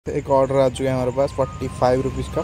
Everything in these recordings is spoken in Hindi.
एक ऑर्डर आ चुका है हमारे पास 45 रुपीज़ का।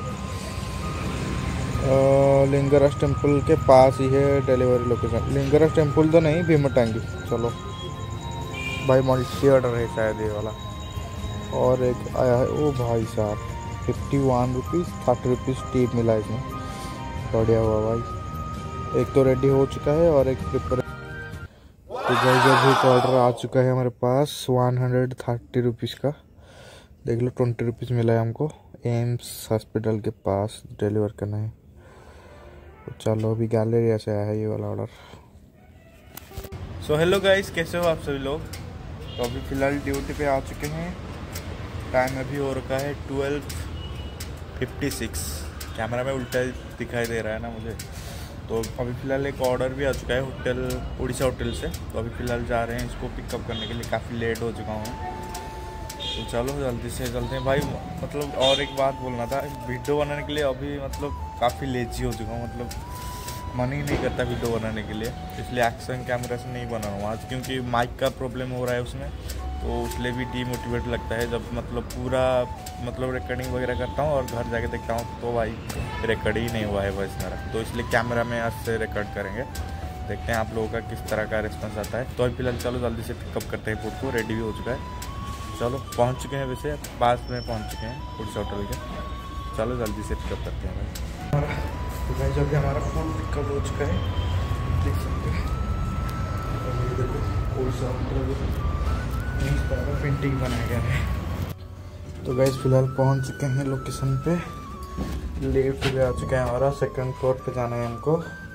लिंगराज टेम्पल के पास ही है डिलीवरी लोकेशन। लिंगराज टेम्पल तो नहीं, भीमटांगी। चलो भाई, मल्टी ऑर्डर है शायद ये वाला। और एक आया है, ओ भाई साहब 51 रुपीज़, 30 रुपीज़ टिप मिला इसमें। बढ़िया हुआ भाई। एक तो रेडी हो चुका है और एक प्रिपेयर। तो भाई जब एक ऑर्डर आ चुका है हमारे पास 130 रुपीज़ का। देख लो 20 रुपीज़ मिला है हमको। एम्स हॉस्पिटल के पास डिलीवर करना है। तो चलो अभी गैलरी से आया है ये वाला ऑर्डर। सो हेलो गाइस, कैसे हो आप सभी लोग। तो अभी फ़िलहाल ड्यूटी पे आ चुके हैं। टाइम अभी हो रखा है 12:56। कैमरा में उल्टा दिखाई दे रहा है ना मुझे। तो अभी फ़िलहाल एक ऑर्डर भी आ चुका है होटल, उड़ीसा होटल से। तो अभी फ़िलहाल जा रहे हैं इसको पिकअप करने के लिए। काफ़ी लेट हो चुका हूँ, तो चलो जल्दी से चलते हैं भाई। मतलब और एक बात बोलना था, वीडियो बनाने के लिए अभी मतलब काफ़ी लेजी हो चुका हूँ। मतलब मन ही नहीं करता वीडियो बनाने के लिए, इसलिए एक्शन कैमरा से नहीं बना रहा हूँ आज, क्योंकि माइक का प्रॉब्लम हो रहा है उसमें। तो इसलिए भी डीमोटिवेट लगता है जब मतलब पूरा मतलब रिकॉर्डिंग वगैरह करता हूँ और घर जाके देखता हूँ तो भाई रिकॉर्ड ही नहीं हुआ है वॉइस मेरा। तो इसलिए कैमरा में आज से रिकॉर्ड करेंगे। देखते हैं आप लोगों का किस तरह का रिस्पॉन्स आता है। तो अभी फिलहाल चलो जल्दी से पिकअप करते हैं फूड को। रेडी भी हो चुका है। चलो पहुंच चुके हैं, वैसे पास में पहुंच चुके हैं उड़ीसा होटल के। चलो जल्दी से पिकअप करते हैं भाई। तो भाई जब भी हमारा फूड पिकअप हो चुका है, देख सकते हैं। और ये देखो उड़ीसा होटल इस तरह का पेंटिंग बनाया गया है। तो गाइस फिलहाल पहुंच चुके हैं लोकेशन पे। लिफ्ट भी आ चुका है हमारा। सेकंड फ्लोर पे जाना है हमको,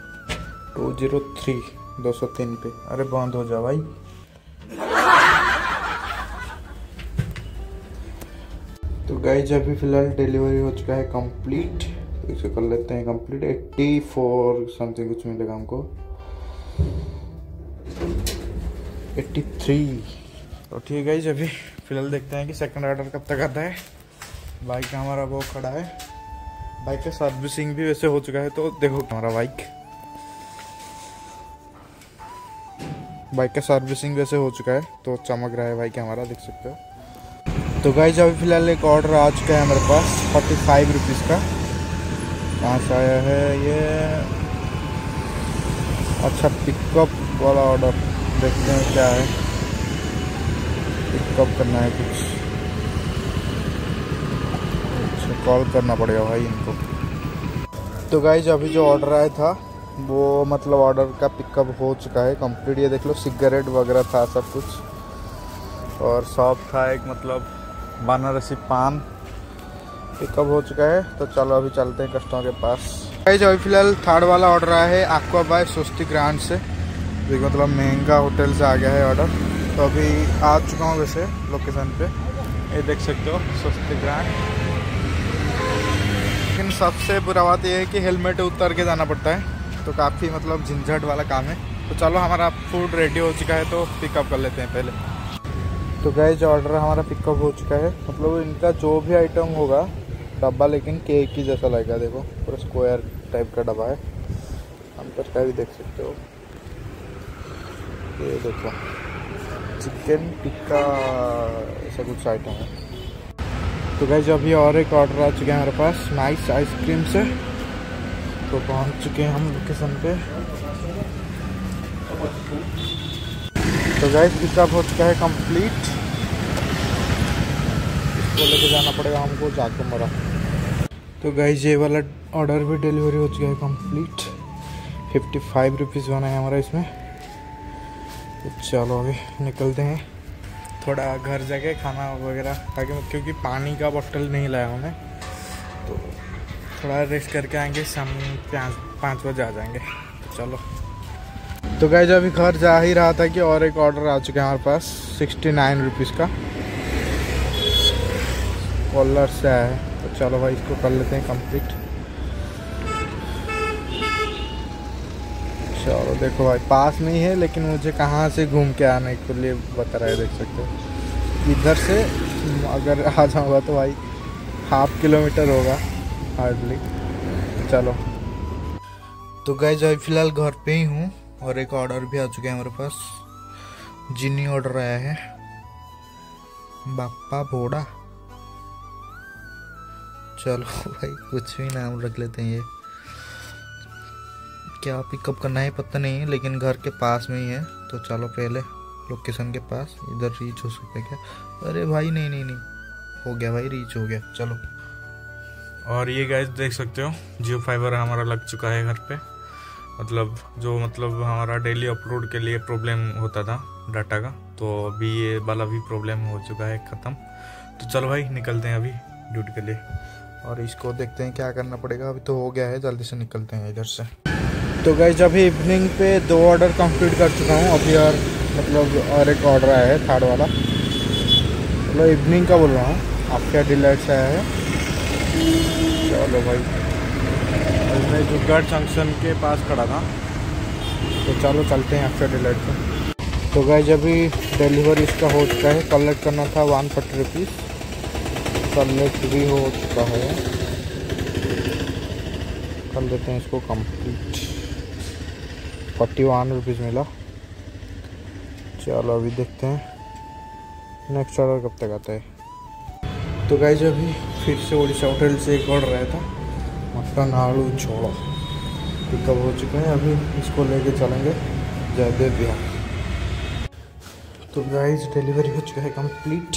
203 पे। अरे बंद हो जा भाई। तो गाइस अभी फिलहाल डिलीवरी हो चुका है कंप्लीट। तो इसे कर लेते हैं कंप्लीट। 84 समथिंग कुछ मिलेगा हमको, 83। तो ठीक है गाइस, अभी फिलहाल देखते हैं कि सेकंड ऑर्डर कब तक आता है। बाइक हमारा वो खड़ा है। बाइक का सर्विसिंग भी वैसे हो चुका है। तो देखो हमारा बाइक का सर्विसिंग वैसे हो चुका है, तो चमक रहा है बाइक हमारा, देख सकते हो। तो गाइस अभी फिलहाल एक ऑर्डर आ चुका है हमारे पास 45 रुपीज़ का। कहाँ से आया है ये? अच्छा, पिकअप वाला ऑर्डर। देखते हैं क्या है। पिकअप करना है कुछ। अच्छा, कॉल करना पड़ेगा भाई इनको। तो गाइस अभी जो ऑर्डर आया था वो मतलब ऑर्डर का पिकअप हो चुका है कंप्लीट। ये देख लो, सिगरेट वगैरह था सब कुछ। और शॉप था एक मतलब बनारसी पान। पिकअप हो चुका है। तो चलो अभी चलते हैं कस्टमर के पास। गाइस अभी फिलहाल थर्ड वाला ऑर्डर आया है एक्वा बाय स्वस्ति ग्रांड से। जो मतलब महंगा होटल से आ गया है ऑर्डर। तो अभी आ चुका हूँ वैसे लोकेशन पे। ये देख सकते हो स्वस्ति ग्रांड। लेकिन सबसे बुरा बात यह है कि हेलमेट उतार के जाना पड़ता है, तो काफ़ी मतलब झंझट वाला काम है। तो चलो हमारा फूड रेडी हो चुका है, तो पिकअप कर लेते हैं पहले। तो गाइस ऑर्डर हमारा पिकअप हो चुका है। मतलब इनका जो भी आइटम होगा डब्बा, लेकिन केक की जैसा लगेगा। देखो पूरा स्क्वायर टाइप का डब्बा है। अंदर का भी देख सकते हो। ये देखो चिकन टिक्का ऐसा कुछ आइटम है। तो गाइस अभी और एक ऑर्डर आ चुका है हमारे पास नाइस आइसक्रीम से। तो पहुंच चुके हैं हम लोकेशन पे। तो गाइस पिकअप हो चुका है कंप्लीट। इसको लेके जाना पड़ेगा हमको जाकमरा। तो गाइस ये वाला ऑर्डर भी डिलीवरी हो चुका है कंप्लीट। 55 रुपीज़ बना है हमारा इसमें। तो चलो अभी निकलते हैं। थोड़ा घर जाके खाना वगैरह खा के, क्योंकि पानी का बोतल नहीं लाया हूँ मैं। तो थोड़ा रेस्ट करके आएंगे, शाम 5 बजे आ जाएंगे। तो चलो। तो गाइस अभी घर जा ही रहा था कि और एक ऑर्डर आ चुका है हमारे पास 69 रुपीज़ का। कॉलर से आया है। तो चलो भाई इसको कर लेते हैं कंप्लीट। चलो देखो भाई पास में ही है, लेकिन मुझे कहाँ से घूम के आने के लिए बता रहा है, देख सकते हो। इधर से अगर आ जाऊँगा तो भाई 1/2 किलोमीटर होगा हार्डली। चलो। तो गाइस अभी फिलहाल घर पे ही हूँ और एक ऑर्डर भी आ चुका है हमारे पास। जिनी ऑर्डर आया है, बाप्पा बोड़ा। चलो भाई कुछ भी नाम रख लेते हैं। ये क्या पिकअप करना है पता नहीं है, लेकिन घर के पास में ही है। तो चलो पहले लोकेशन के पास, इधर रीच हो सकता है क्या? अरे भाई नहीं नहीं नहीं, हो गया भाई, रीच हो गया। चलो। और ये गाइस देख सकते हो जियो फाइबर हमारा लग चुका है घर पे। मतलब हमारा डेली अपलोड के लिए प्रॉब्लम होता था डाटा का, तो अभी ये वाला भी प्रॉब्लम हो चुका है ख़त्म। तो चलो भाई निकलते हैं अभी ड्यूटी के लिए, और इसको देखते हैं क्या करना पड़ेगा। अभी तो हो गया है, जल्दी से निकलते हैं इधर से। तो गाइस अभी इवनिंग पे 2 ऑर्डर कंप्लीट कर चुका हूँ अभी, और और एक ऑर्डर आया है 3rd वाला। मतलब इवनिंग का बोल रहा हूँ, आपके डिलाइट से आया है। चलो भाई, मैं जुगाड़ जंक्शन के पास खड़ा था, तो चलो चलते हैं आफ्टर डिलाइट पे। तो गाइस अभी डिलीवरी इसका हो चुका है। कलेक्ट करना था 140 रुपीज़, कलेक्ट भी हो चुका है। कर देते हैं इसको कंप्लीट। 41 रुपीज़ मिला। चलो अभी देखते हैं नेक्स्ट ऑर्डर कब तक आता है। तो गाइस अभी फिर से ओडिशा होटल से एक ऑर्डर आया था, मटन आलू छोड़ा, पिकअप हो चुका है। अभी इसको लेके चलेंगे जयदेव बिहार। तो गाइस डिलीवरी हो चुका है कंप्लीट।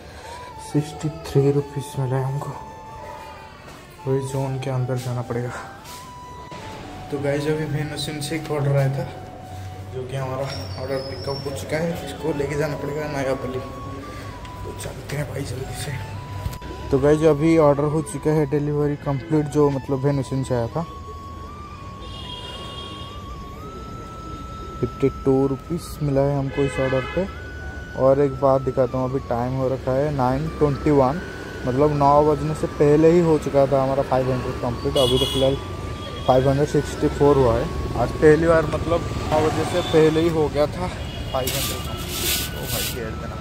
63 रुपीज़ मिला है हमको। वही जोन के अंदर जाना पड़ेगा। तो गाइस अभी वेनुसिन से एक ऑर्डर आया था, जो कि हमारा ऑर्डर पिकअप हो चुका है। इसको लेके जाना पड़ेगा नयापल्ली। तो चलते हैं भाई जल्दी से। तो गाइस अभी ऑर्डर हो चुका है, डिलीवरी कंप्लीट, जो मतलब वेनुसिन से आया था। 52 रुपीज़ मिला है हमको इस ऑर्डर पे। और एक बात दिखाता हूँ, अभी टाइम हो रखा है 9:21, मतलब 9 बजने से पहले ही हो चुका था हमारा 500 कंप्लीट। अभी तो फिलहाल 564 हुआ है। आज पहली बार मतलब 9 बजे से पहले ही हो गया था 500 कंप्लीट। ओ भाई गेट देना।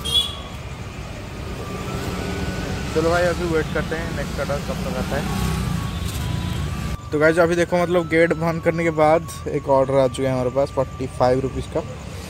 चलो भाई अभी वेट करते हैं नेक्स्ट ऑर्डर कब तक आता है। तो गाइस अभी देखो मतलब गेट बंद करने के बाद एक ऑर्डर आ चुका है हमारे पास 45 रुपीज़ का।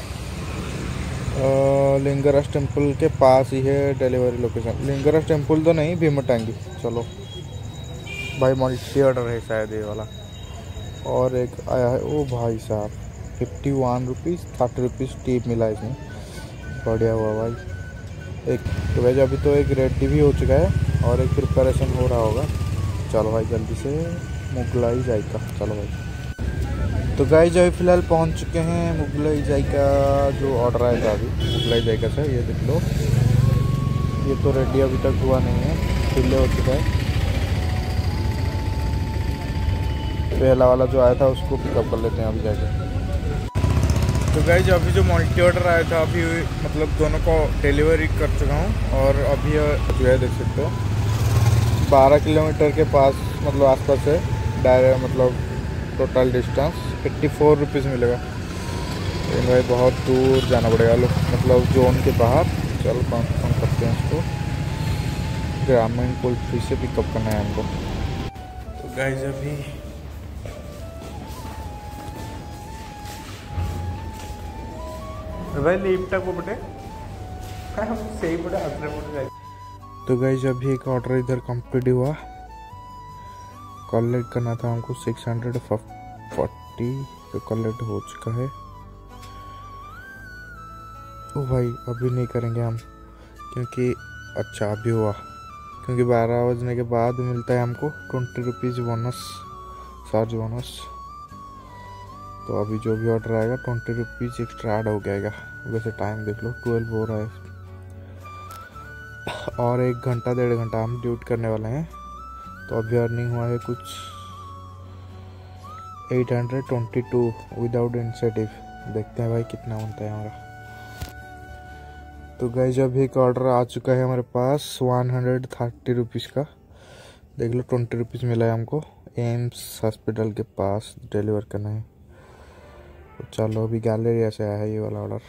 लिंगराज टेम्पल के पास ही है डिलीवरी लोकेशन। लिंगराज टेम्पल तो नहीं, भीमटांगी। चलो भाई मल्टी ऑर्डर है शायद ये वाला। और एक आया है, ओ भाई साहब 51 रुपीज़, 30 रुपीज़ टिप मिला इसमें। बढ़िया हुआ भाई। एक तो वैसे अभी तो एक रेडी भी हो चुका है और एक प्रिपरेशन हो रहा होगा। चलो भाई जल्दी से मुगलाई जायका। चलो भाई। तो गाइस अभी फ़िलहाल पहुंच चुके हैं मुगलाई जायका, जो ऑर्डर आया था अभी मुगलाई जायका से। ये देख लो, ये तो रेडी अभी तक हुआ नहीं है, डिले हो चुका है। पहला वाला जो आया था उसको पिकअप कर लेते हैं अभी जाके। तो गाइस अभी जो मल्टी ऑर्डर आया था अभी मतलब दोनों को डिलीवरी कर चुका हूँ। और अभी जो है देख सकते हो 12 किलोमीटर के पास मतलब आसपास है डायरेक्ट, मतलब टोटल डिस्टेंस 84 रुपीज़ मिलेगा। लेकिन भाई बहुत दूर जाना पड़ेगा लोग, मतलब जोन के बाहर। चलो कन्फर्म करते हैं इसको। ग्रामीण पुल फिर से पिकअप करना है हमको। तो गाइस अभी भाई लिफ्ट को बटे सही बटे आसरे बटे। तो गाइस अभी एक ऑर्डर इधर कंप्लीट हुआ। कलेक्ट करना था हमको 640, तो कलेक्ट हो चुका है। ओ भाई अभी नहीं करेंगे हम, क्योंकि अच्छा अभी हुआ, क्योंकि 12 बजने के बाद मिलता है हमको 20 रुपीज़ बोनस, चार्ज बोनस। तो अभी जो भी ऑर्डर आएगा 20 रुपीज़ एक्स्ट्रा ऐड हो जाएगा। वैसे टाइम देख लो 12 हो रहा है, और 1 घंटा 1.5 घंटा हम ड्यूटी करने वाले हैं। तो अभी अर्निंग हुआ है कुछ 822 विदाउट इंसेंटिव। देखते हैं भाई कितना बनता है हमारा। तो गाइस अभी एक ऑर्डर आ चुका है हमारे पास 130 रुपीज़ का। देख लो 20 रुपीज़ मिला है हमको। एम्स हॉस्पिटल के पास डिलीवर करना है। तो चलो अभी गैलरी से आया है ये वाला ऑर्डर।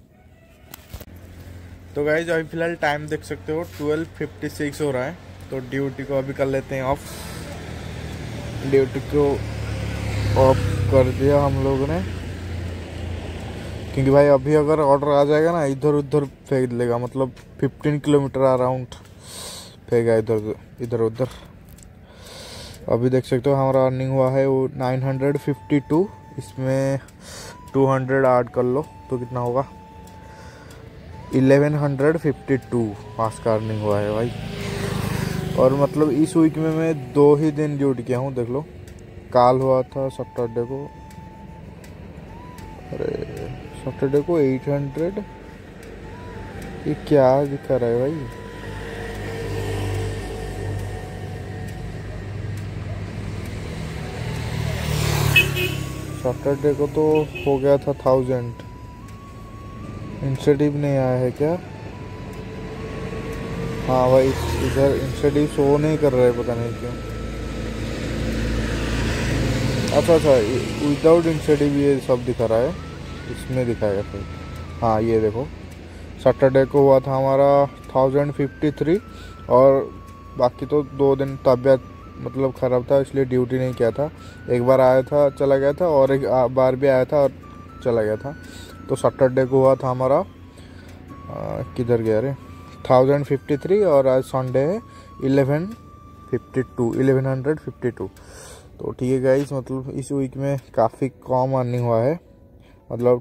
तो गाइस अभी फिलहाल टाइम देख सकते हो 12:56 हो रहा है। तो ड्यूटी को अभी कर लेते हैं ऑफ। ड्यूटी को ऑफ कर दिया हम लोगों ने, क्योंकि भाई अभी अगर ऑर्डर आ जाएगा ना इधर उधर फेंक लेगा। मतलब 15 किलोमीटर अराउंड फेंका इधर इधर उधर। अभी देख सकते हो हमारा अर्निंग हुआ है वो 952। इसमें 200 ऐड कर लो तो कितना होगा 1152 पास का अर्निंग हुआ है भाई। और मतलब इस वीक में मैं 2 ही दिन ड्यूटी किया हूँ। देख लो काल हुआ था सैटरडे को, अरे सैटरडे को 800। ये क्या दिखा रहा है भाई? सैटरडे को तो हो गया था 1000। इंसेंटिव नहीं आया है क्या? हाँ भाई इधर इंसेंटिव शो नहीं कर रहे, पता नहीं क्यों। अच्छा विदाउट इंसेंटिव ये सब दिखा रहा है, इसमें दिखाएगा फिर। हाँ ये देखो सैटरडे को हुआ था हमारा 1053 और बाकी तो 2 दिन तबीयत मतलब ख़राब था इसलिए ड्यूटी नहीं किया था। एक बार आया था चला गया था और एक बार भी आया था और चला गया था। तो सैटरडे को हुआ था हमारा किधर गया रे 1053 और आज संडे है 1152। तो ठीक है गाइस, मतलब इस वीक में काफ़ी कम अर्निंग हुआ है, मतलब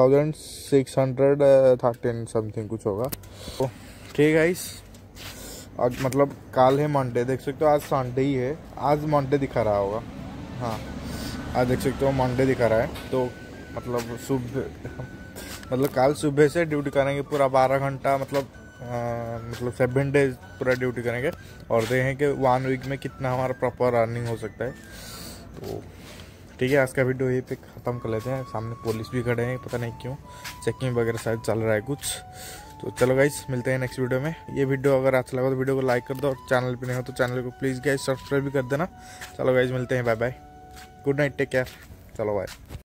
2613 समथिंग कुछ होगा। तो ठीक है गाइस, आज मतलब कल है मंडे, देख सकते हो आज संडे ही है, आज मंडे दिखा रहा होगा। हाँ आज देख सकते हो मंडे दिखा रहा है। तो मतलब मतलब कल सुबह से ड्यूटी करेंगे पूरा 12 घंटा, मतलब 7 डेज पूरा ड्यूटी करेंगे और देखें कि 1 वीक में कितना हमारा प्रॉपर अर्निंग हो सकता है। तो ठीक है, आज का वीडियो यहीं पे ख़त्म कर लेते हैं। सामने पुलिस भी खड़े हैं, पता नहीं क्यों चेकिंग वगैरह शायद चल रहा है कुछ। तो चलो गाइस मिलते हैं नेक्स्ट वीडियो में। ये वीडियो अगर अच्छा लगा तो वीडियो को लाइक कर दो और चैनल पे नहीं हो तो चैनल को प्लीज़ गाइस सब्सक्राइब भी कर देना। चलो गाइस मिलते हैं, bye bye, good night, take care, चलो बाय।